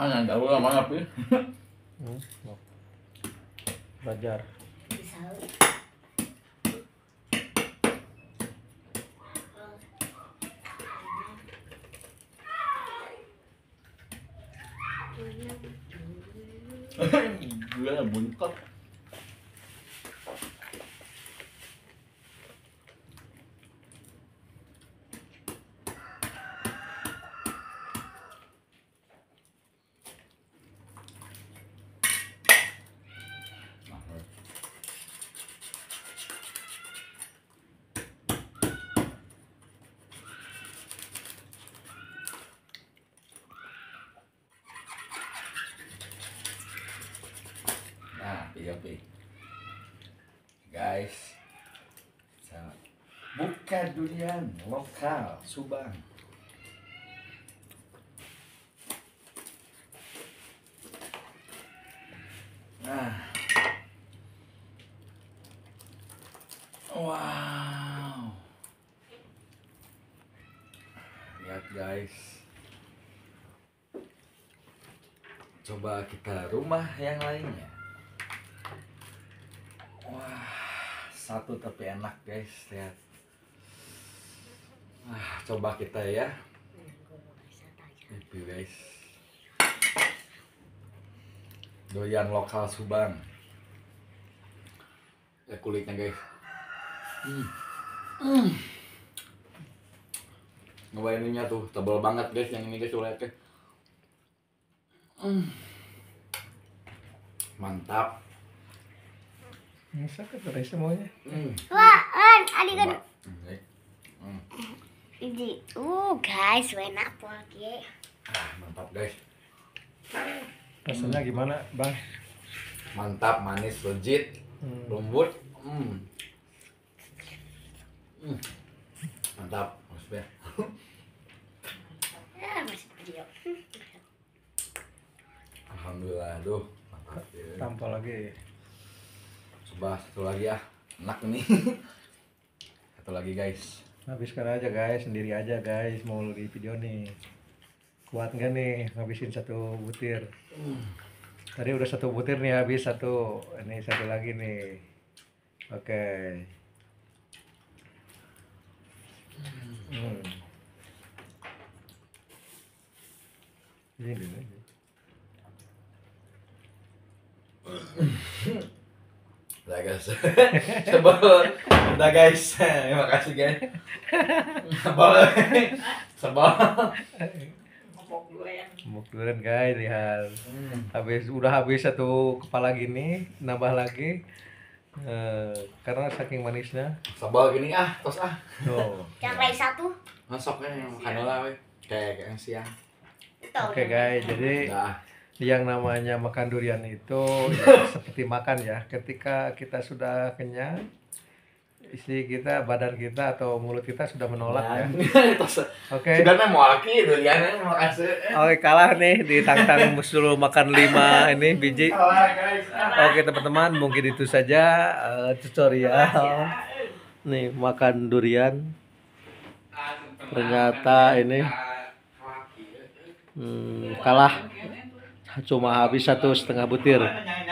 Mana jauh lah mana pi? Belajar. Gula buntot. Nah, pi. Guys, buka durian lokal Subang. Nah, wow, lihat guys. Coba kita rumah yang lainnya. Wah, satu tapi enak guys, lihat. Coba kita ya. Ini guys. Doyan lokal Subang. Ya kulitnya guys. Ngebayangnya tuh tebal banget guys, yang ini guys, lihat guys. Mantap. Bisa ke terus semuanya. Wah, adikan. Ini, guys, enak lagi. Mantap guys. Rasanya gimana, Bang? Mantap, manis, legit, lembut. Mantap, maksudnya. Masih video. Alhamdulillah, aduh. Mantap ya. Tampol lagi. Coba satu lagi ya, enak nih. Satu lagi guys. Habiskan aja guys, sendiri aja guys, mau di video nih. Kuat nggak nih ngabisin satu butir? Tadi udah satu butir nih, habis satu. Ini satu lagi nih. Oke. Ini dulu. Udah guys. Udah guys. Terima kasih guys. Sebal. Muk durian guys, lihat. Udah habis satu kepala gini, nambah lagi. Karena saking manisnya. Sebal gini tos Tuh. Yang lain satu. Masuknya yang kanola we. Kayak yang siang. Oke guys, jadi Udah. yang namanya makan durian itu ya, seperti makan ya. Ketika kita sudah kenyang, isi kita, badan kita atau mulut kita sudah menolak ya. Oke. Sudah mau aki duriannya makasih. Oke, kalah nih ditantang suruh makan 5 ini biji. Kalah guys. Oke teman-teman, mungkin itu saja tutorial. Nih makan durian. Ternyata ini kalah, cuma habis 1,5 butir.